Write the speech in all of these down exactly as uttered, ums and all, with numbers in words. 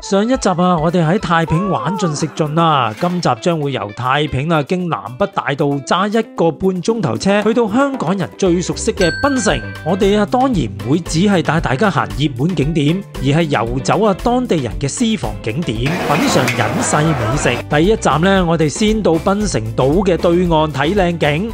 上一集啊，我哋喺太平玩盡食盡啦，今集將會由太平啊經南北大道揸一個半鐘頭車去到香港人最熟悉嘅檳城。我哋啊當然唔會只係帶大家行熱門景點，而係遊走啊當地人嘅私房景點，品嘗隱世美食。第一站呢，我哋先到檳城島嘅對岸睇靚景。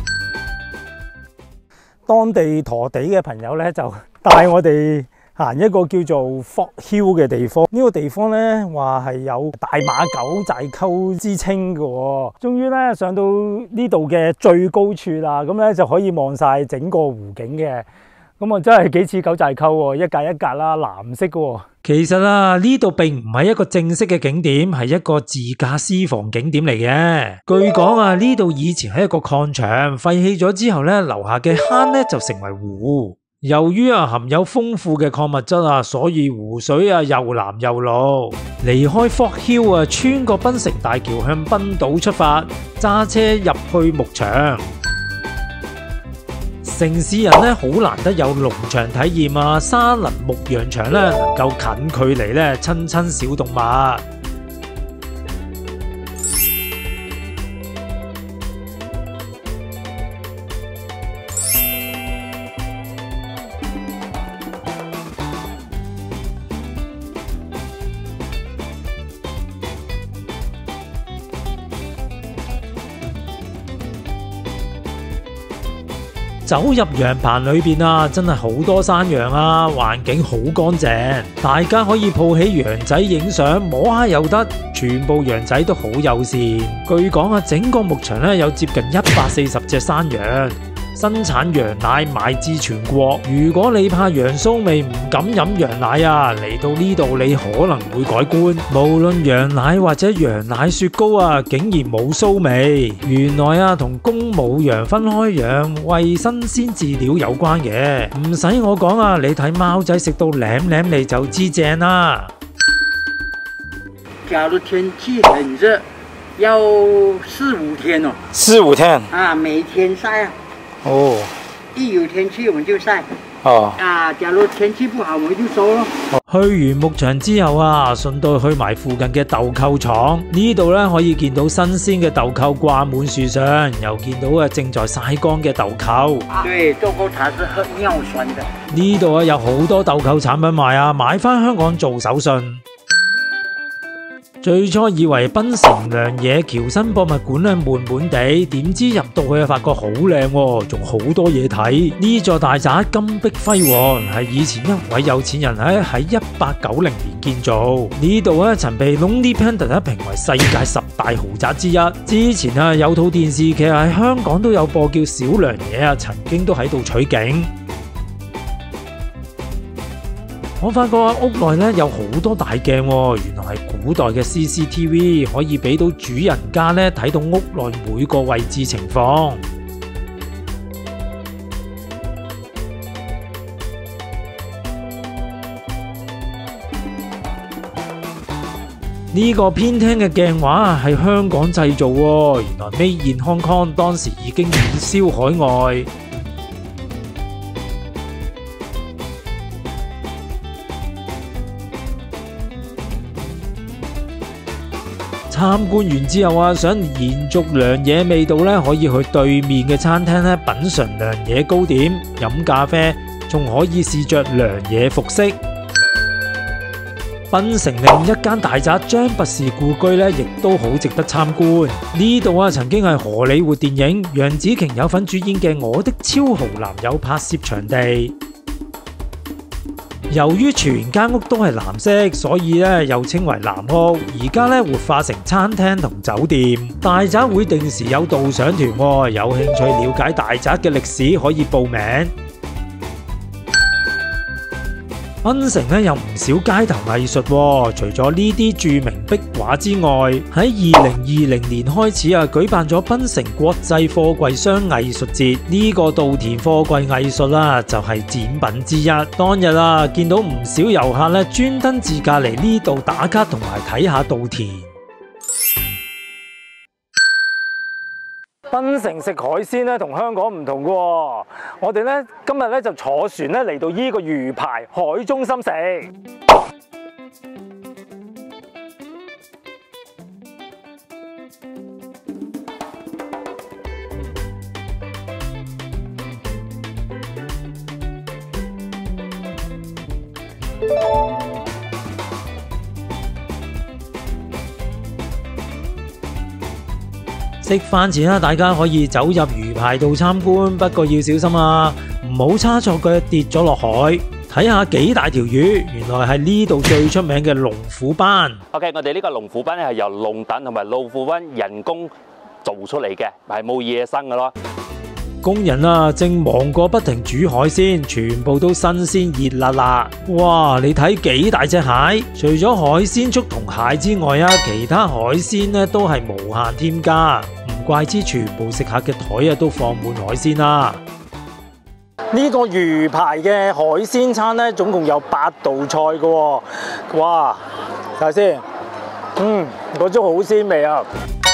當地陀地嘅朋友呢，就帶我哋行一個叫做 Fort Hill 嘅地方，呢、這個地方咧話係有大馬九寨溝之稱嘅喎。終於咧上到呢度嘅最高處啦，咁咧就可以望晒整個湖景嘅。咁啊真係幾似九寨溝喎，一格一格啦，藍色嘅喎。其實啊，呢度並唔係一個正式嘅景點，係一個自駕私房景點嚟嘅。據講啊，呢度以前係一個礦場，廢棄咗之後咧，留下嘅坑咧就成為湖。由於啊含有豐富嘅礦物質啊，所以湖水啊又藍又綠。離開 Fort Hill 啊，穿過檳城大橋向檳島出發，揸車入去牧場。城市人咧好難得有農場體驗啊，沙林牧羊場咧能夠近距離咧親親小動物。走入羊棚裏邊啊，真係好多山羊啊，環境好乾淨，大家可以抱起羊仔影相，摸下又得，全部羊仔都好友善。據講啊，整個牧場咧有接近一百四十隻山羊，生產羊奶賣至全國。如果你怕羊騷味唔敢飲羊奶啊，嚟到呢度你可能會改觀。無論羊奶或者羊奶雪糕啊，竟然冇騷味。原來啊，同公母羊分開養，為新鮮飼料有關嘅。唔使我講啊，你睇貓仔食到舐舐你就知正啦。 假如天氣很熱，要四五天哦。 四五天啊，每天曬啊。 哦， 一有天氣我們就曬。 哦， 啊，假如天氣不好，我們就收咯。 去完牧場之後啊，順道去埋附近嘅豆蔻廠，呢度咧可以見到新鮮嘅豆蔻掛滿樹上，又見到啊正在曬乾嘅豆蔻。 對，豆蔻茶是喝尿酸的。呢度啊有好多豆蔻產品賣啊，買翻香港做手信。最初以為檳城良野僑新博物館咧悶悶地，點知入到去發覺好靚，仲好多嘢睇。呢座大宅金碧輝煌，係以前一位有錢人喺喺一八九零年建造。呢度咧曾被 Lonely Planet 評為世界十大豪宅之一。之前啊有套電視劇喺香港都有播叫《小良野》啊，曾經都喺度取景。我發覺屋內咧有好多大鏡，原來係古代嘅 C C T V， 可以俾到主人家咧睇到屋內每個位置情況。呢個偏廳嘅鏡畫係香港製造，原來 Made in Hong Kong 當時已經遠銷海外。參觀完之後啊，想延續良野味道咧，可以去對面嘅餐廳咧品嘗良野糕點、飲咖啡，仲可以試着良野服飾。檳城另一間大宅張拔士故居咧，亦都好值得參觀。呢度啊，曾經係荷里活電影楊紫瓊有份主演嘅《我的超豪男友》拍攝場地。由於全間屋都係藍色，所以咧又稱為藍屋。而家咧活化成餐廳同酒店。大宅會定時有導賞團，有興趣了解大宅嘅歷史可以報名。檳城咧有唔少街頭藝術，除咗呢啲著名壁畫之外，喺二零二零年開始啊，舉辦咗檳城國際貨櫃箱藝術節。呢個稻田貨櫃藝術啦，就係展品之一。當日啊，見到唔少遊客咧專登自駕嚟呢度打卡同埋睇下稻田。檳城食海鮮咧同香港唔同嘅喎，我哋咧今日咧就坐船咧嚟到呢個魚排海中心食。 食飯前啊，大家可以走入魚排道參觀，不過要小心啊，唔好差錯腳跌咗落海。睇下幾大條魚，原來係呢度最出名嘅龍虎斑。 OK， 我哋呢個龍虎斑咧係由龍躉同埋老虎斑人工做出嚟嘅，係冇野生嘅咯。 工人啊，正忙過不停煮海鮮，全部都新鮮熱辣辣。哇！你睇幾大隻蟹？除咗海鮮粥同蟹之外啊，其他海鮮咧都係無限添加，唔怪之全部食客嘅台啊都放滿海鮮啦。呢個魚排嘅海鮮餐咧，總共有八道菜嘅喎。哇！睇下先，嗯，嗰種好鮮味啊！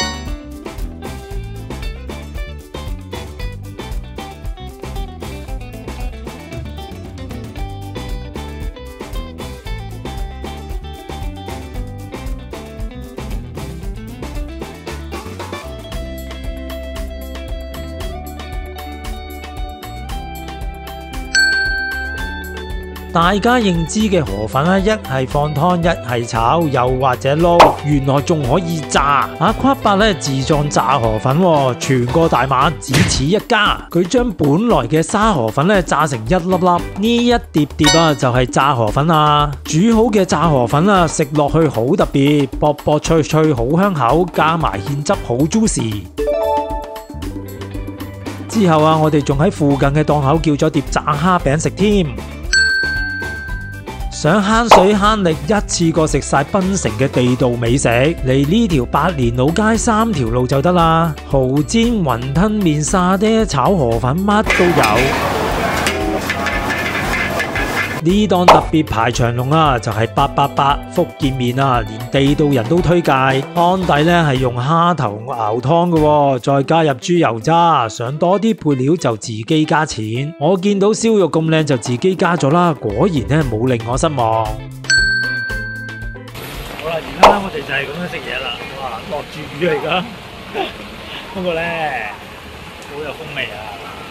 大家認知嘅河粉咧，一係放湯，一係炒，又或者撈，原來仲可以炸。阿夸伯咧自創炸河粉，全個大馬只此一家。佢將本來嘅沙河粉咧炸成一粒粒，呢一碟碟啊就係炸河粉啊！煮好嘅炸河粉啊，食落去好特別，薄薄脆脆，好香口，加埋芡汁好 juicy。之後啊，我哋仲喺附近嘅檔口叫咗碟炸蝦餅食添。想慳水慳力，一次過食晒檳城嘅地道美食，嚟呢條百年老街三條路就得啦。蠔煎、雲吞麵、沙爹、炒河粉，乜都有。呢檔特別排長龍啊，就係八八八福建麵啊，連地道人都推介。湯底咧係用蝦頭熬湯嘅，再加入豬油渣。想多啲配料就自己加錢。我見到燒肉咁靚就自己加咗啦，果然咧冇令我失望。好啦，而家咧我哋就係咁樣食嘢啦。哇，落住雨嚟噶，不過咧好有風味啊！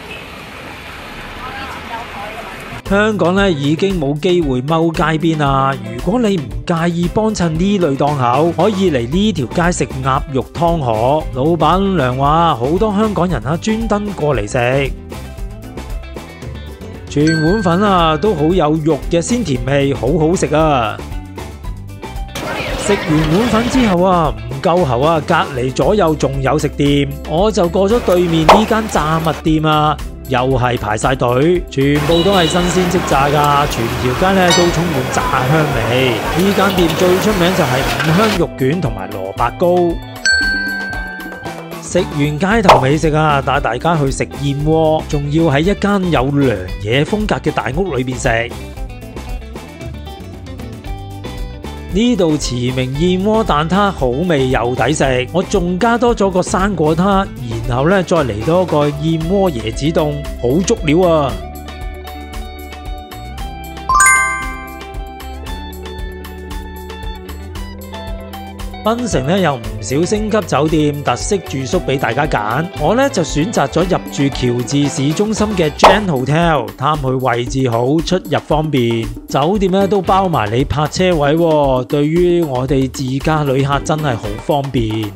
香港咧已經冇機會踎街邊啦。如果你唔介意幫襯呢類檔口，可以嚟呢條街食鴨肉湯河。老闆娘話好多香港人啊專登過嚟食，全碗粉啊都好有肉嘅鮮甜味，好好食啊！食完碗粉之後啊，唔夠喉啊，隔離左右仲有食店，我就過咗對面呢間炸物店啊。又係排晒隊，全部都係新鮮即炸噶，全條街咧都充滿炸香味。呢間店最出名就係五香肉卷同埋蘿蔔糕。食完街頭美食啊，帶大家去食燕窩，仲要喺一間有良野風格嘅大屋裏邊食。呢度馳名燕窩蛋撻好味又抵食，我仲加多咗個生果撻，然後咧再嚟多個燕窩椰子凍，好足料啊！檳城咧有唔少星級酒店特色住宿俾大家揀，我咧就選擇咗入住喬治市中心嘅 Jan Hotel， 貪佢位置好，出入方便。酒店咧都包埋你泊車位喎，對於我哋自家旅客真係好方便。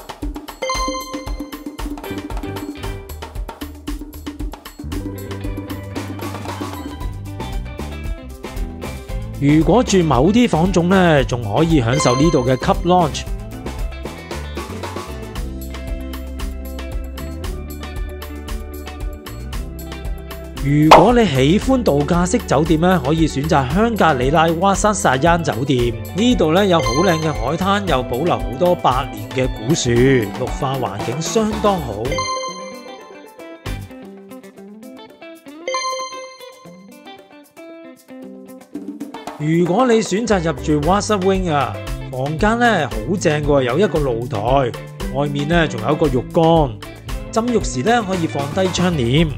如果住某啲房種呢，仲可以享受呢度嘅 Cup Lounge。如果你喜歡度假式酒店呢，可以選擇香格里拉瓦薩薩恩酒店。呢度呢有好靚嘅海灘，又保留好多百年嘅古樹，綠化環境相當好。如果你選擇入住 Water Wing 啊，房間咧好正嘅，有一個露台，外面咧仲有一個浴缸，浸浴時咧可以放低窗簾。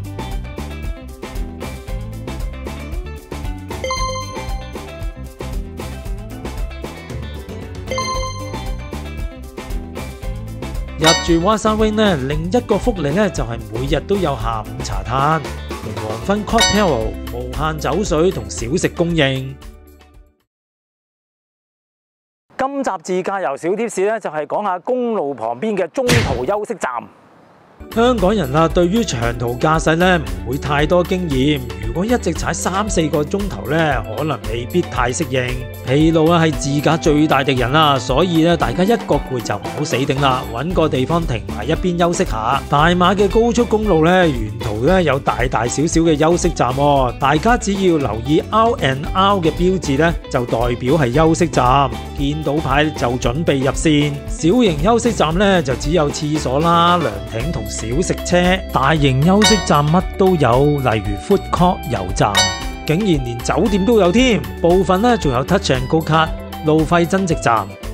入住 Water Wing 咧，另一個福利咧就係每日都有下午茶攤同黃昏 cocktail， 無限酒水同小食供應。今今集自駕遊小貼士咧，就係講下公路旁邊嘅中途休息站。香港人啊，對於長途駕駛咧唔會太多經驗，如果一直踩三四個鐘頭咧，可能未必太適應。疲勞啊係自駕最大敵人啦，所以咧大家一覺攰就唔好死頂啦，揾個地方停埋一邊休息下。大馬嘅高速公路咧，沿途咧有大大小小嘅休息站喎，大家只要留意 R and R 嘅標誌咧，就代表係休息站，見到牌就準備入線。小型休息站咧就只有廁所啦、涼亭同小食車，大型休息站乜都有，例如 food court 油站，竟然連酒店都有添，部分咧仲有 touch and go 卡、路費增值站。